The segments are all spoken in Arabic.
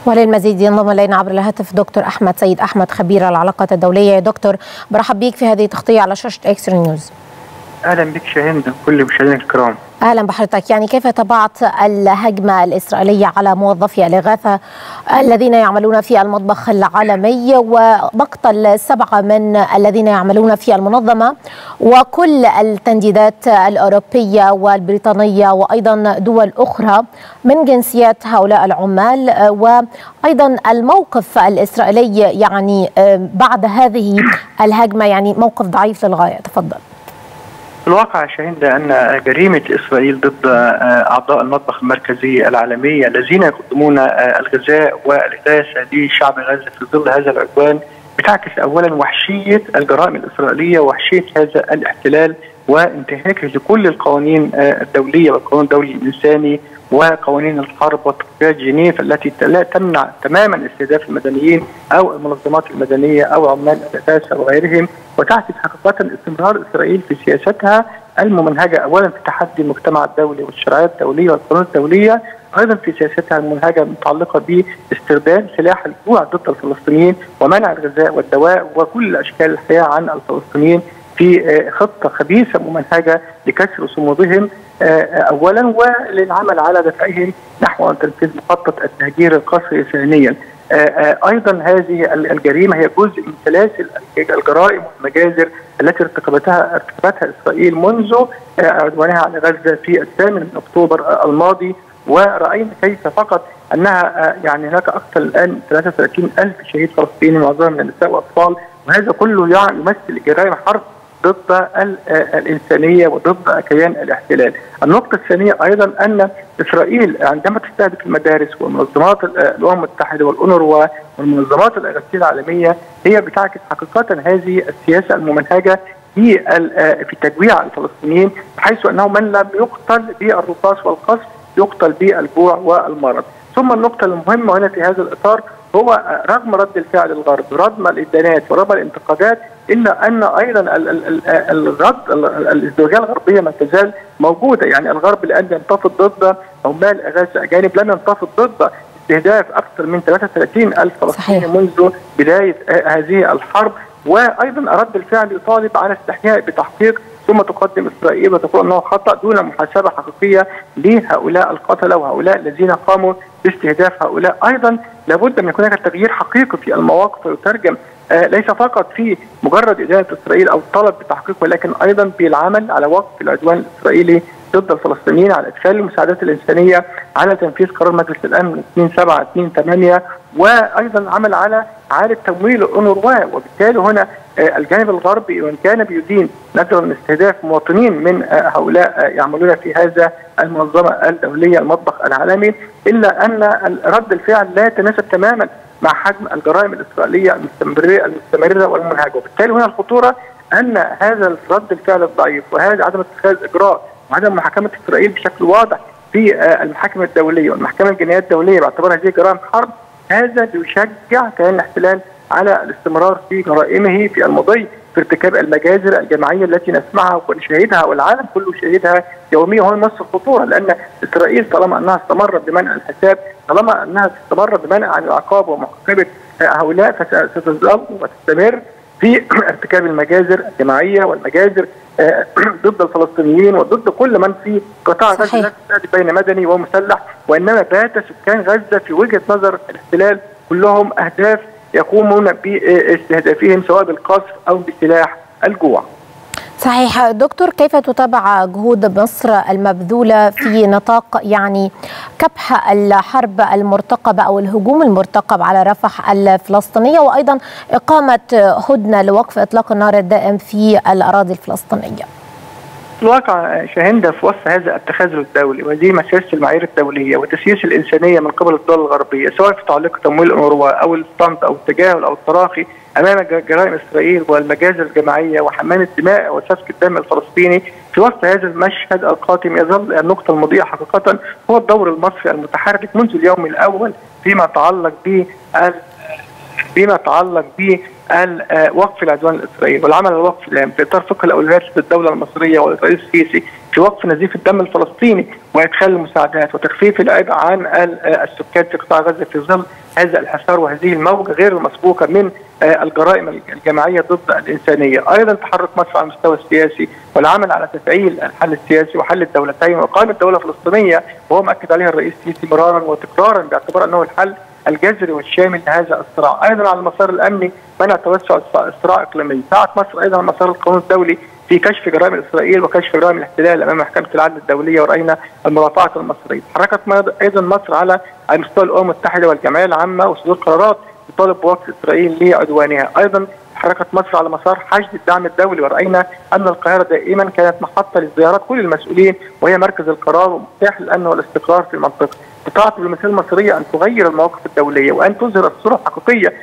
وللمزيد ينضم الينا عبر الهاتف دكتور احمد سيد احمد خبير العلاقات الدوليه. يا دكتور برحب بيك في هذه التغطيه على شاشه اكسترا نيوز. اهلا بك شاهين وكل مشاهدينا الكرام. اهلا بحضرتك. يعني كيف تابعت الهجمه الاسرائيليه على موظفي الاغاثه الذين يعملون في المطبخ العالمي ومقتل 7 من الذين يعملون في المنظمه وكل التنديدات الاوروبيه والبريطانيه وايضا دول اخرى من جنسيات هؤلاء العمال، وايضا الموقف الاسرائيلي يعني بعد هذه الهجمه يعني موقف ضعيف للغايه؟ تفضل. في الواقع شاهين أن جريمة إسرائيل ضد أعضاء المطبخ المركزي العالمي الذين يقدمون الغذاء والإغاثة لشعب غزة في ظل هذا العدوان بتعكس أولا وحشية الجرائم الإسرائيلية ووحشية هذا الاحتلال وانتهاكه لكل القوانين الدولية والقانون الدولي الإنساني وقوانين الحرب واتفاقيات جنيف التي لا تمنع تماما استهداف المدنيين او المنظمات المدنيه او عمال الاساس وغيرهم، وتعكس حقيقه استمرار اسرائيل في سياستها الممنهجه اولا في تحدي المجتمع الدولي والشرعيات الدوليه والقانون الدوليه، ايضا في سياستها المنهجه المتعلقه باسترداد سلاح الجوع ضد الفلسطينيين ومنع الغذاء والدواء وكل اشكال الحياه عن الفلسطينيين في خطه خبيثه ممنهجه لكسر صمودهم اولا وللعمل على دفعهم نحو تنفيذ مخطط التهجير القسري ثانيا. ايضا هذه الجريمه هي جزء من سلاسل الجرائم والمجازر التي ارتكبتها اسرائيل منذ عدوانها على غزه في 8 من اكتوبر الماضي، وراينا كيف فقط انها يعني هناك اكثر الان 33,000 شهيد فلسطيني معظمهم من النساء والاطفال، وهذا كله يعني يمثل جرائم حرب ضد الإنسانية وضد كيان الاحتلال. النقطة الثانية أيضا أن إسرائيل عندما تستهدف المدارس ومنظمات الأمم المتحدة والأونروا والمنظمات الإغاثية العالمية هي بتعكس حقيقة هذه السياسة الممنهجة في تجويع الفلسطينيين، بحيث أنه من لم يقتل بالرصاص والقصف يقتل بالجوع والمرض. ثم النقطة المهمة هنا في هذا الإطار هو رغم رد الفعل الغرب، رغم الإدانات ورغم الانتقادات، إلا أن أيضا الازدواجية الغربية ما تزال موجودة. يعني الغرب الآن ينتفض ضد عمال إغاثة أجانب، لم ينتفض ضد استهداف أكثر من 33,000 فلسطيني منذ بداية هذه الحرب، وأيضا رد الفعل يطالب على استحياء بتحقيق، ثم تقدم إسرائيل وتقول أنه خطأ دون محاسبة حقيقية لهؤلاء القتلة وهؤلاء الذين قاموا باستهداف هؤلاء. أيضا لابد من يكون هناك تغيير حقيقي في المواقف ويترجم ليس فقط في مجرد إدانة إسرائيل أو الطلب بتحقيق، ولكن أيضا بالعمل على وقف العدوان الإسرائيلي ضد الفلسطينيين، على إدخال المساعدات الإنسانية، على تنفيذ قرار مجلس الأمن 2728، وأيضا عمل على إعادة تمويل الأونروا. وبالتالي هنا الجانب الغربي وإن كان بيدين نظرا من استهداف مواطنين من هؤلاء يعملون في هذا المنظمة الدولية المطبخ العالمي، إلا أن رد الفعل لا يتناسب تماما مع حجم الجرائم الإسرائيلية المستمرة والمنهجة. وبالتالي هنا الخطورة أن هذا رد الفعل الضعيف وهذا عدم اتخاذ إجراء وعدم محاكمة إسرائيل بشكل واضح في المحاكم الدولية والمحكمة الجنائية الدولية باعتبار هذه جرائم حرب، هذا بيشجع كيان الاحتلال على الاستمرار في جرائمه في المضي في ارتكاب المجازر الجماعية التي نسمعها ونشاهدها والعالم كله يشاهدها يوميا. هو نفس الخطورة، لأن إسرائيل طالما أنها استمرت بمنع الحساب، طالما أنها استمرت بمنع عن العقاب ومحاكمة هؤلاء، فستظل وتستمر في ارتكاب المجازر الجماعية والمجازر ضد الفلسطينيين وضد كل من في قطاع غزة لا تستهدف بين مدني ومسلح، وإنما بات سكان غزة في وجهة نظر الاحتلال كلهم أهداف يقومون باستهدافهم سواء بالقصف أو بسلاح الجوع. صحيح. دكتور، كيف تتابع جهود مصر المبذولة في نطاق يعني كبح الحرب المرتقبة أو الهجوم المرتقب على رفح الفلسطينية، وأيضا إقامة هدنة لوقف إطلاق النار الدائم في الأراضي الفلسطينية؟ في الواقع شاهين في وسط هذا التخاذل الدولي وهذه مسياسة المعايير الدولية والتسييس الإنسانية من قبل الدول الغربية، سواء في تعليق تمويل الأونروا أو الصمت أو التجاهل أو التراخي أمام جرائم إسرائيل والمجازر الجماعية وحمام الدماء وسفك الدم الفلسطيني، في وسط هذا المشهد القاتم يظل النقطة المضيئة حقيقة هو الدور المصري المتحرك منذ اليوم الأول فيما يتعلق وقف العدوان الاسرائيلي والعمل على الوقف العام في اطار فقه الاولويات للدوله المصريه والرئيس السيسي في وقف نزيف الدم الفلسطيني وادخال المساعدات وتخفيف العبء عن السكان في قطاع غزه في ظل هذا الحصار وهذه الموجة غير المسبوقة من الجرائم الجماعية ضد الإنسانية. أيضا تحرك مصر على المستوى السياسي والعمل على تفعيل الحل السياسي وحل الدولتين وإقامة دولة فلسطينية، وهو مأكد عليها الرئيس السيسي مرارا وتكرارا باعتبار أنه الحل الجذري والشامل لهذا الصراع. أيضا على المسار الأمني منع توسع الصراع إقليميا. سعت مصر أيضا على مسار القانون الدولي في كشف جرائم إسرائيل وكشف جرائم الاحتلال أمام محكمة العدل الدولية، ورأينا المرافعة المصرية. تحركت أيضا مصر على مستوى الأمم المتحدة والجمعية العامة وصدور قرارات تطالب بوقف إسرائيل لعدوانها. أيضا تحركت مصر على مسار حشد الدعم الدولي، ورأينا أن القاهرة دائما كانت محطة لزيارات كل المسؤولين وهي مركز القرار ومفتاح الأمن والاستقرار في المنطقة. استطاعت بالمثال المصرية أن تغير المواقف الدولية وأن تظهر الصورة الحقيقية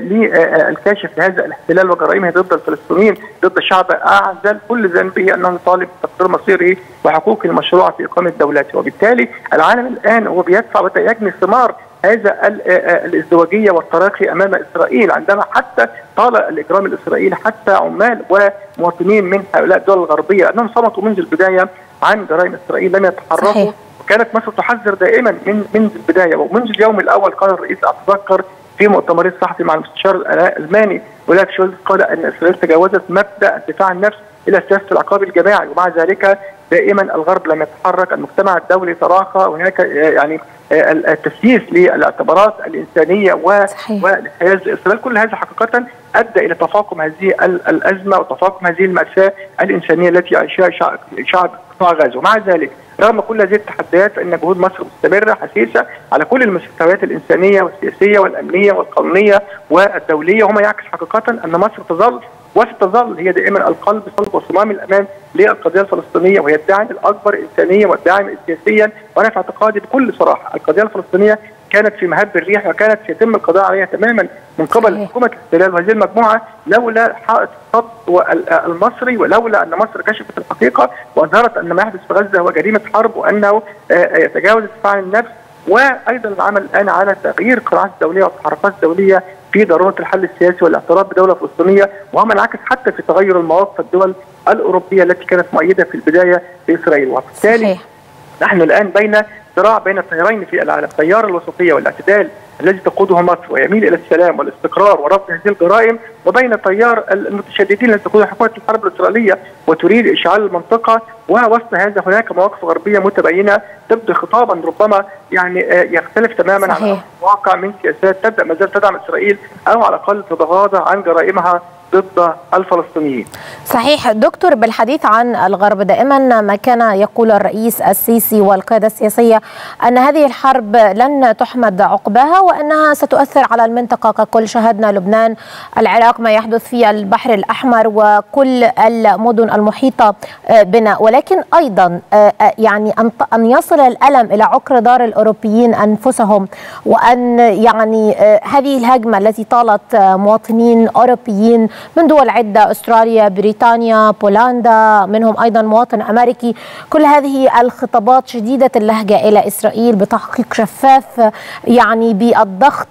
للكاشف لهذا الاحتلال وجرائمه ضد الفلسطينيين، ضد شعب أعزل كل ذنبه أنه يطالب بتقرير مصيره وحقوقه المشروعة في إقامة دولته. وبالتالي العالم الآن هو بيدفع ويجني ثمار هذا الازدواجية والتراخي أمام إسرائيل، عندما حتى طال الإجرام الإسرائيلي حتى عمال ومواطنين من هؤلاء الدول الغربية أنهم صمتوا منذ البداية عن جرائم إسرائيل، لم يتحركوا. صحيح. كانت مصر تحذر دائما منذ البداية، ومنذ اليوم الأول قال الرئيس أتذكر في مؤتمر الصحفي مع المستشار الألماني ولاف شولز قال أن إسرائيل تجاوزت مبدأ الدفاع عن النفس إلى سياسة العقاب الجماعي، ومع ذلك دائما الغرب لم يتحرك، المجتمع الدولي تراخى، وهناك يعني التسييس للاعتبارات الإنسانية والحياة إسرائيل. كل هذا حقيقة أدى إلى تفاقم هذه الأزمة وتفاقم هذه المأساة الإنسانية التي يعيشها شعب قطاع غزة. ومع ذلك رغم كل هذه التحديات فإن جهود مصر مستمرة حثيثة على كل المستويات الإنسانية والسياسية والأمنية والقانونية والدولية، وما يعكس حقيقة أن مصر تظل وستظل هي دائما القلب صلب وصمام الأمان للقضية الفلسطينية، وهي الداعم الأكبر إنسانيا والداعم سياسيا. وأنا في اعتقادي بكل صراحة القضية الفلسطينية كانت في مهب الريح وكانت يتم القضاء عليها تماما من قبل حكومة الاحتلال وهذه المجموعة لولا حائط الصد المصري، ولولا أن مصر كشفت الحقيقة وأظهرت أن ما يحدث في غزة هو جريمة حرب وأنه يتجاوز الدفاع عن النفس. وأيضا العمل الآن على تغيير القراءات الدولية والتحركات الدولية في ضرورة الحل السياسي والاعتراف بدولة فلسطينية، وهو ما انعكس حتى في تغير المواقف الدول الأوروبية التي كانت مؤيدة في البداية لإسرائيل. وبالتالي نحن الآن بين صراع بين التيارين في العالم، تيار الوسطية والاعتدال الذي تقوده مصر ويميل إلى السلام والاستقرار ورفض هذه الجرائم، وبين تيار المتشددين الذي تقوده حكومة الحرب الإسرائيلية وتريد إشعال المنطقة. ووسط هذا هناك مواقف غربية متباينة تبدو خطابا ربما يعني يختلف تماما عن الواقع من سياسات تبدأ ما زالت تدعم إسرائيل أو على الأقل تتغاضى عن جرائمها ضد الفلسطينيين. صحيح دكتور، بالحديث عن الغرب دائما ما كان يقول الرئيس السيسي والقيادة السياسية أن هذه الحرب لن تحمد عقباها وأنها ستؤثر على المنطقة ككل. شاهدنا لبنان، العراق، ما يحدث في البحر الأحمر وكل المدن المحيطة بنا، ولكن أيضا يعني أن يصل الألم إلى عقر دار الأوروبيين أنفسهم، وأن يعني هذه الهجمة التي طالت مواطنين أوروبيين من دول عدة، أستراليا، بريطانيا، بولندا، منهم أيضا مواطن أمريكي، كل هذه الخطابات شديدة اللهجة إلى إسرائيل بتحقيق شفاف يعني بالضغط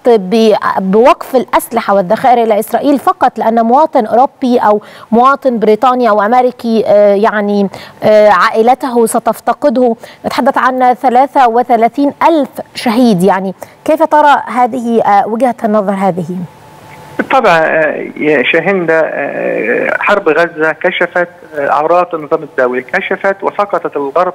بوقف الأسلحة والذخائر إلى إسرائيل فقط لأن مواطن أوروبي أو مواطن بريطاني أو أمريكي يعني عائلته ستفتقده. نتحدث عن 33,000 شهيد. يعني كيف ترى هذه وجهة النظر هذه؟ بالطبع يا شاهندة، حرب غزة كشفت عورات النظام الدولي، كشفت وسقطت الغرب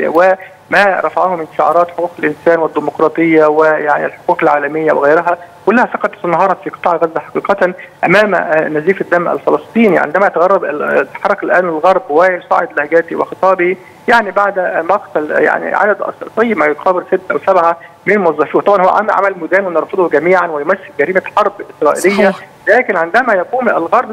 وما رفعه من شعارات حقوق الإنسان والديمقراطية ويعني الحقوق العالمية وغيرها، كلها سقطت انهارت في قطاع غزة حقيقة أمام نزيف الدم الفلسطيني. عندما يتحرك الآن الغرب ويصعد لهجاته وخطابه يعني بعد مقتل يعني عدد طيب ما يقارب 6 أو 7 من موظفيه، طبعا هو عمل مدان ونرفضه جميعا ويمثل جريمة حرب إسرائيلية. صحيح. لكن عندما يقوم الغرب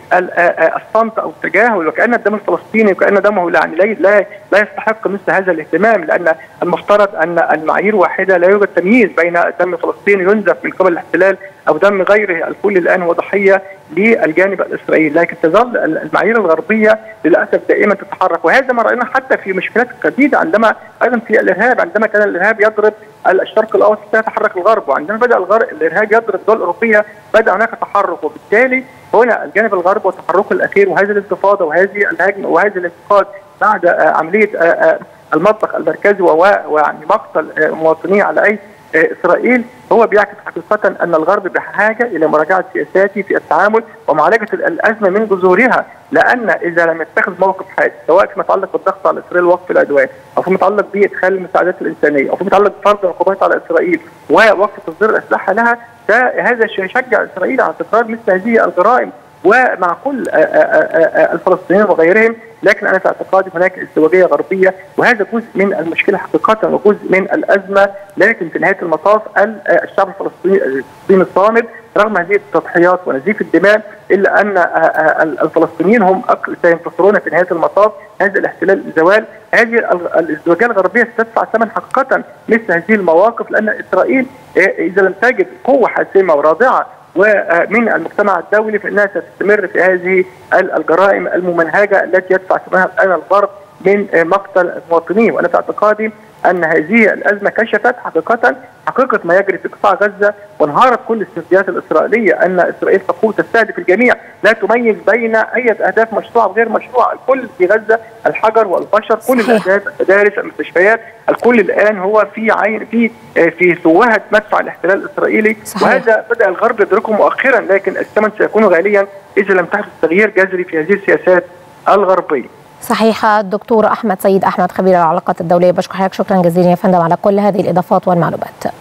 بالصمت او التجاهل وكأن الدم الفلسطيني وكأن دمه يعني لا يستحق مثل هذا الاهتمام، لان المفترض ان المعايير واحده، لا يوجد تمييز بين دم فلسطيني ينزف من قبل الاحتلال او دم غيره، الكل الان هو ضحيه للجانب الاسرائيلي، لكن تظل المعايير الغربيه للاسف دائما تتحرك، وهذا ما رايناه حتى في مشكلات جديده عندما ايضا في الارهاب، عندما كان الارهاب يضرب الشرق الاوسط يتحرك الغرب، وعندما بدا الارهاب يضرب الدول الاوروبيه بدا هناك تحرك، وبالتالي هنا الجانب الغربي وتحركه الاخير وهذه الانتفاضه وهذه الهجمه وهذا الانتقاد بعد عمليه المطبخ المركزي ويعني مقتل مواطنيه على اي إسرائيل هو بيعكس حقيقة أن الغرب بحاجة إلى مراجعة سياساته في التعامل ومعالجة الأزمة من جذورها، لأن إذا لم يتخذ موقف حاد سواء فيما يتعلق بالضغط على إسرائيل ووقف العدوان، أو فيما يتعلق بإدخال المساعدات الإنسانية، أو فيما يتعلق بفرض العقوبات على إسرائيل ووقف تصدير الأسلحة لها، هذا يشجع إسرائيل على تكرار مثل هذه الجرائم ومع كل الفلسطينيين وغيرهم. لكن انا في اعتقادي هناك ازدواجيه غربيه، وهذا جزء من المشكله حقيقه وجزء من الازمه. لكن في نهايه المطاف الشعب الفلسطيني الصامد رغم هذه التضحيات ونزيف الدماء، الا ان الفلسطينيين هم سينتصرون في نهايه المطاف. هذا الاحتلال الزوال، هذه الازدواجيه الغربيه ستدفع ثمن حقيقه مثل هذه المواقف، لان اسرائيل اذا لم تجد قوه حاسمه ورادعه ومن المجتمع الدولي فإنها ستستمر في هذه الجرائم الممنهجة التي يدفع ثمنها الآن الغرب من مقتل المواطنين. وأنا في اعتقادي أن هذه الأزمة كشفت حقيقة ما يجري في قطاع غزة، وانهارت كل السرديات الإسرائيلية أن إسرائيل تقود تستهدف الجميع، لا تميز بين أي أهداف مشروعة وغير مشروعة. الكل في غزة الحجر والبشر، كل الأهداف، المدارس، المستشفيات، الكل الآن هو في سوهة مدفع الاحتلال الإسرائيلي. صحيح. وهذا بدأ الغرب يدركه مؤخرا، لكن الثمن سيكون غاليا إذا لم تحدث تغيير جذري في هذه السياسات الغربية. صحيح. الدكتور أحمد سيد أحمد خبير العلاقات الدولية، بشكر حضرتك شكرا جزيلا يا فندم على كل هذه الإضافات والمعلومات.